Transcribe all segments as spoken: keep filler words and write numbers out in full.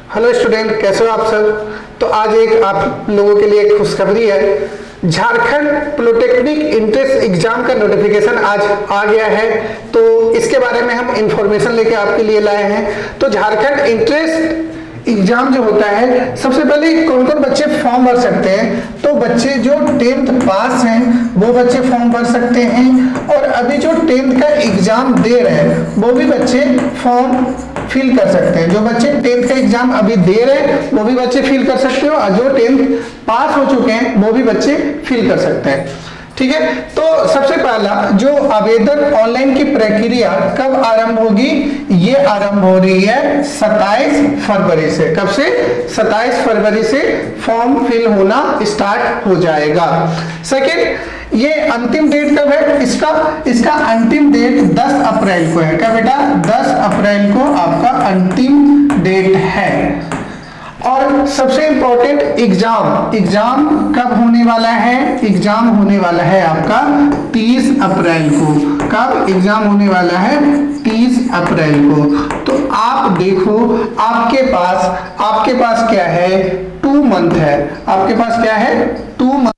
Hello student, कैसे हो आप सब। तो आज एक आप लोगों के लिए एक खुशखबरी है। झारखंड पॉलिटेक्निक इंट्रेंस एग्जाम का नोटिफिकेशन आज आ गया है, तो इसके बारे में हम इंफॉर्मेशन लेके आपके लिए लाए हैं। तो झारखंड इंट्रेंस एग्जाम जो होता है, सबसे पहले कौन कौन बच्चे फॉर्म भर सकते हैं। तो बच्चे जो टेंथ पास हैं वो बच्चे फॉर्म भर सकते हैं, और अभी जो टेंथ का एग्जाम दे रहे हैं वो भी बच्चे फॉर्म फिल कर सकते हैं। जो बच्चे टेंथ का एग्जाम अभी दे रहे हैं वो भी बच्चे फिल कर सकते हो, और जो टेंथ पास हो चुके हैं वो भी बच्चे फिल कर सकते हैं। ठीक है, तो सबसे पहला जो आवेदन ऑनलाइन की प्रक्रिया कब आरंभ होगी, ये आरंभ हो रही है सत्ताईस फरवरी से। कब से? सत्ताईस फरवरी से फॉर्म फिल होना स्टार्ट हो जाएगा। सेकेंड, ये अंतिम डेट कब है इसका? इसका अंतिम डेट दस अप्रैल को है। क्या बेटा? दस अप्रैल को आपका अंतिम डेट है। और सबसे इंपॉर्टेंट एग्जाम एग्जाम कब होने वाला है? एग्जाम होने वाला है आपका तीस अप्रैल को। कब एग्जाम होने वाला है? तीस अप्रैल को। तो आप देखो, आपके पास आपके पास क्या है? टू मंथ है। आपके पास क्या है? टू मंथ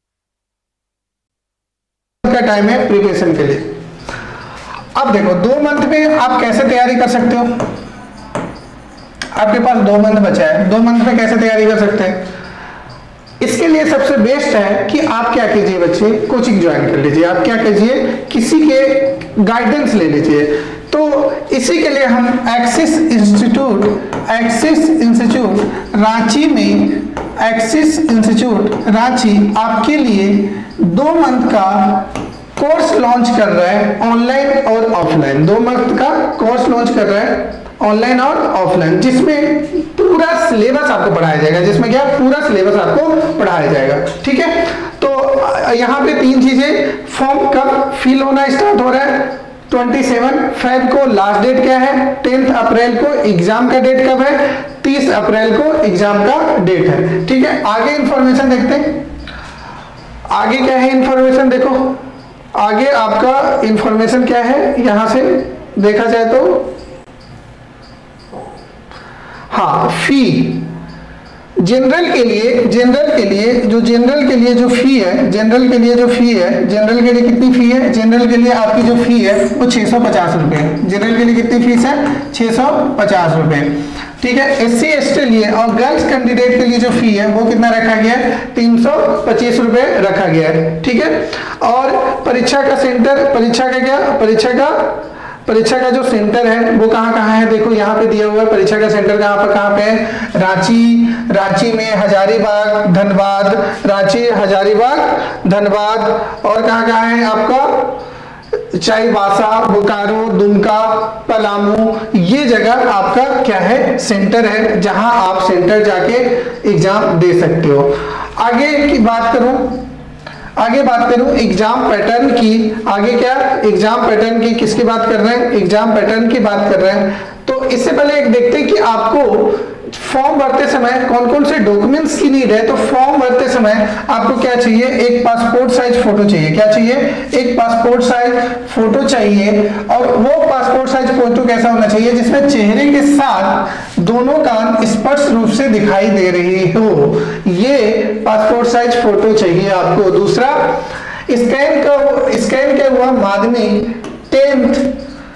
का टाइम है प्रिपरेशन के लिए। अब देखो, दो मंथ में आप कैसे तैयारी कर सकते हो? आपके पास दो मंथ बचा है, दो मंथ में कैसे तैयारी कर सकते हैं? इसके लिए सबसे बेस्ट है कि आप क्या कीजिए बच्चे, कोचिंग ज्वाइन कर लीजिए। आप क्या कीजिए, किसी के गाइडेंस ले लीजिए। तो इसी के लिए हम Axis institute Axis institute Ranchi में एक्सिस इंस्टीट्यूट रांची आपके लिए दो मंथ का कोर्स लॉन्च कर रहा है, ऑनलाइन और ऑफलाइन। दो मंथ का कोर्स लॉन्च कर रहा है ऑनलाइन और ऑफलाइन, जिसमें पूरा सिलेबस आपको पढ़ाया जाएगा। जिसमें क्या? पूरा सिलेबस आपको पढ़ाया जाएगा। ठीक है, तो यहाँ पे तीन चीजें। फॉर्म कब फिल होना स्टार्ट हो रहा है? सत्ताईस फेब को लास्ट डेट क्या है? टेंथ अप्रैल को एग्जाम का डेट कब है? तीस अप्रैल को एग्जाम का डेट है। ठीक है, आगे इंफॉर्मेशन देखते हैं। आगे क्या है इंफॉर्मेशन? देखो आगे आपका इंफॉर्मेशन क्या है, यहां से देखा जाए तो हाँ, फी जनरल के लिए जनरल के लिए जो जनरल के लिए जो फी है जनरल के लिए जो फी है जनरल के लिए कितनी फी है? जनरल के लिए आपकी जो फी है वो छह सौ पचास रुपए है। जनरल के लिए कितनी फीस है? छह सौ पचास रुपए। ठीक है, एस सी एस टी लिए और गर्ल्स कैंडिडेट के लिए जो फी है वो कितना रखा गया है? तीन सौ पच्चीस रुपए रखा गया है। ठीक है, और परीक्षा का सेंटर परीक्षा का क्या परीक्षा का परीक्षा का जो सेंटर है वो कहाँ कहाँ है? देखो यहाँ पे दिया हुआ है परीक्षा का सेंटर कहाँ पर कहाँ पे है? रांची रांची में हजारीबाग, धनबाद, रांची, हजारीबाग, धनबाद, और कहाँ कहाँ है आपका? चाईबासा, बोकारो, दुमका, पलामू। ये जगह आपका क्या है? सेंटर है, जहां आप सेंटर जाके एग्जाम दे सकते हो। आगे की बात करूं आगे बात करूं एग्जाम पैटर्न की। आगे क्या? एग्जाम पैटर्न की किसकी बात कर रहे हैं? एग्जाम पैटर्न की बात कर रहे हैं। तो इससे पहले एक देखते हैं कि आपको फॉर्म भरते समय कौन कौन से डॉक्यूमेंट्स की नीड है। तो फॉर्म भरते समय आपको क्या चाहिए? एक पासपोर्ट साइज फोटो चाहिए। क्या चाहिए? एक पासपोर्ट साइज फोटो चाहिए। और वो पासपोर्ट साइज फोटो कैसा होना चाहिए? जिसमें चेहरे के साथ दोनों कान स्पष्ट रूप से दिखाई दे रही हो, ये पासपोर्ट साइज फोटो चाहिए आपको। दूसरा, स्कैन का स्कैन किया हुआ माध्यमिक टेंथ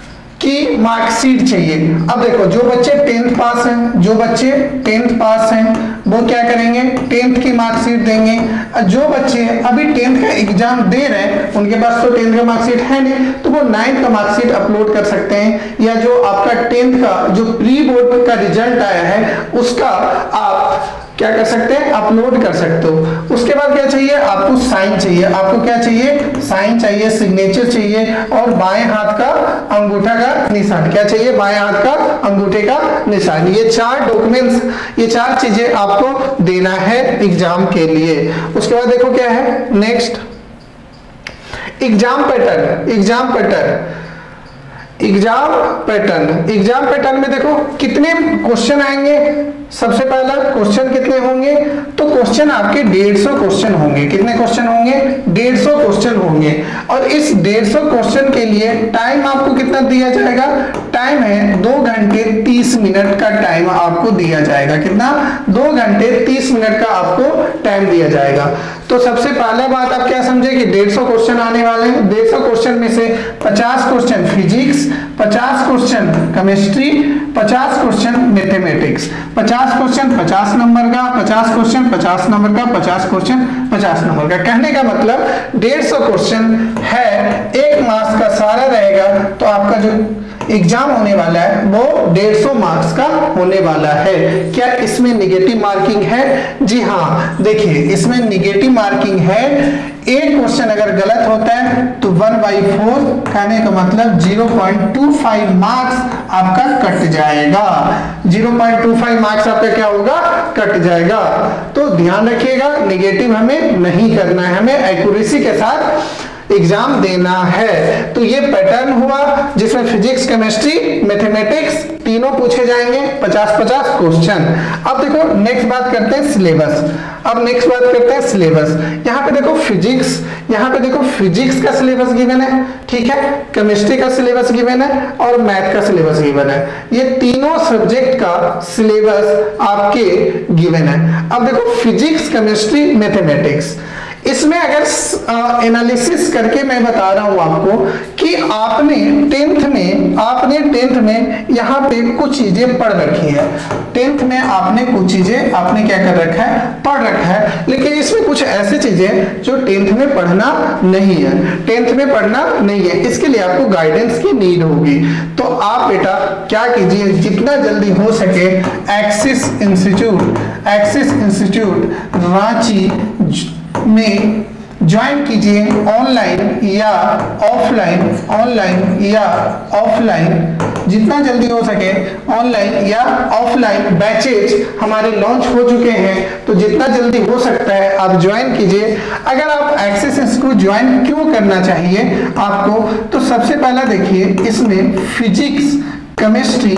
की मार्कशीट चाहिए। अब देखो, जो बच्चे टेंथ पास हैं जो बच्चे टेंथ पास हैं वो क्या करेंगे? टेंथ की मार्कशीट देंगे। जो बच्चे अभी टेंथ का एग्जाम दे रहे हैं उनके पास तो टेंथ का मार्कशीट है नहीं, तो वो नाइन्थ का मार्कशीट अपलोड कर सकते हैं, या जो आपका टेंथ का जो प्री बोर्ड का रिजल्ट आया है उसका आप क्या कर सकते हैं? अपलोड कर सकते हो। उसके बाद क्या चाहिए? आपको साइन चाहिए। आपको क्या चाहिए? साइन चाहिए, सिग्नेचर चाहिए, और बाएं हाथ का अंगूठा का निशान। क्या चाहिए? बाएं हाथ का अंगूठे का निशान। ये चार डॉक्यूमेंट्स, ये चार चीजें आपको देना है एग्जाम के लिए। उसके बाद देखो क्या है next, exam pattern. Exam pattern exam pattern, exam pattern में देखो कितने क्वेश्चन आएंगे। सबसे पहला क्वेश्चन कितने होंगे, तो क्वेश्चन आपके डेढ़ सौ क्वेश्चन होंगे। कितने क्वेश्चन होंगे, डेढ़ सौ क्वेश्चन होंगे। और इस डेढ़ सौ क्वेश्चन के लिए टाइम आपको कितना दिया जाएगा, टाइम है दो घंटे तीस मिनट का टाइम आपको दिया जाएगा। कितना, दो घंटे तीस मिनट का आपको टाइम दिया जाएगा। तो सबसे पहला बात आप क्या समझे कि डेढ़ सौ क्वेश्चन आने वाले हैं। डेढ़ सौ क्वेश्चन में से पचास क्वेश्चन फिजिक्स, पचास क्वेश्चन केमिस्ट्री, पचास क्वेश्चन मैथमेटिक्स। पचास क्वेश्चन पचास नंबर का, पचास क्वेश्चन पचास नंबर का, पचास क्वेश्चन पचास नंबर का। कहने का मतलब डेढ़ सौ क्वेश्चन है, एक मार्क्स का सारा रहेगा। तो आपका जो एग्जाम होने वाला है वो डेढ़ सौ मार्क्स का होने वाला है। क्या इसमें निगेटिव मार्किंग है? जी हाँ, देखिए इसमें निगेटिव मार्किंग है। एक क्वेश्चन अगर गलत होता है तो वन बाई फोर, कहने का मतलब zero point two five marks आपका कट जाएगा। Zero point two five marks आपका क्या होगा, कट जाएगा। तो ध्यान रखिएगा, निगेटिव हमें नहीं करना है, हमें एक्यूरेसी के साथ एग्जाम देना है। तो ये पैटर्न हुआ जिसमें फिजिक्स, केमिस्ट्री, मैथमेटिक्स तीनों पूछे जाएंगे, पचास पचास क्वेश्चन। अब देखो नेक्स्ट बात करते हैं सिलेबस। अब नेक्स्ट बात करते हैं सिलेबस। यहाँ पे देखो फिजिक्स, यहाँ पे देखो फिजिक्स का सिलेबस गिवन है, ठीक है, केमिस्ट्री का सिलेबस गिवन है और मैथ का सिलेबस गिवन है। ये तीनों सब्जेक्ट का सिलेबस आपके गिवन है। अब देखो फिजिक्स, केमिस्ट्री, मैथमेटिक्स, इसमें अगर एनालिसिस करके मैं बता रहा हूं आपको कि आपने टेंथ में आपने टेंथ में यहाँ पे कुछ चीजें पढ़ रखी है। टेंथ में आपने कुछ चीजें आपने क्या कर रखा है, पढ़ रखा है। लेकिन इसमें कुछ ऐसी चीजें जो टेंथ में पढ़ना नहीं है, टेंथ में पढ़ना नहीं है, इसके लिए आपको गाइडेंस की नीड होगी। तो आप बेटा क्या कीजिए, जितना जल्दी हो सके Axis institute Axis institute Ranchi में ज्वाइन कीजिए, ऑनलाइन या ऑफलाइन, ऑनलाइन या ऑफलाइन, जितना जल्दी हो सके ऑनलाइन या ऑफलाइन बैचेज हमारे लॉन्च हो चुके हैं। तो जितना जल्दी हो सकता है आप ज्वाइन कीजिए। अगर आप एक्सिस इंस्टीट्यूट ज्वाइन क्यों करना चाहिए आपको, तो सबसे पहला देखिए इसमें फिजिक्स, केमिस्ट्री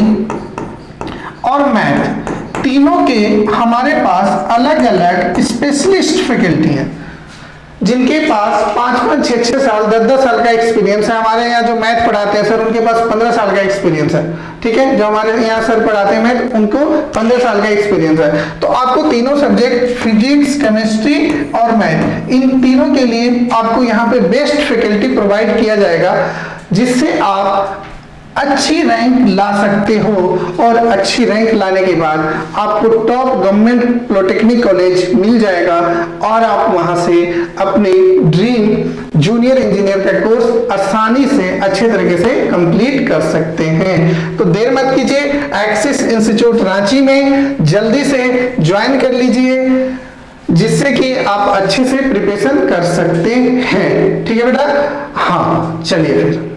और मैथ तीनों के हमारे पास अलग अलग स्पेशलिस्ट फैकल्टी हैं, जिनके पास पाँच पाँच छः छः साल दस दस साल का एक्सपीरियंस है। हमारे यहाँ जो मैथ पढ़ाते हैं सर, उनके पास पंद्रह साल का एक्सपीरियंस है, ठीक है। जो हमारे यहाँ सर पढ़ाते हैं मैथ, उनको पंद्रह साल का एक्सपीरियंस है। तो आपको तीनों सब्जेक्ट फिजिक्स, केमिस्ट्री और मैथ, इन तीनों के लिए आपको यहाँ पे बेस्ट फैकल्टी प्रोवाइड किया जाएगा, जिससे आप अच्छी रैंक ला सकते हो। और अच्छी रैंक लाने के बाद आपको टॉप गवर्नमेंट पॉलिटेक्निक कॉलेज मिल जाएगा और आप वहां से अपने ड्रीम जूनियर इंजीनियर का कोर्स आसानी से अच्छे तरीके से कंप्लीट कर सकते हैं। तो देर मत कीजिए, एक्सिस इंस्टीट्यूट रांची में जल्दी से ज्वाइन कर लीजिए, जिससे कि आप अच्छे से प्रिपरेशन कर सकते हैं। ठीक है बेटा, हाँ चलिए फिर।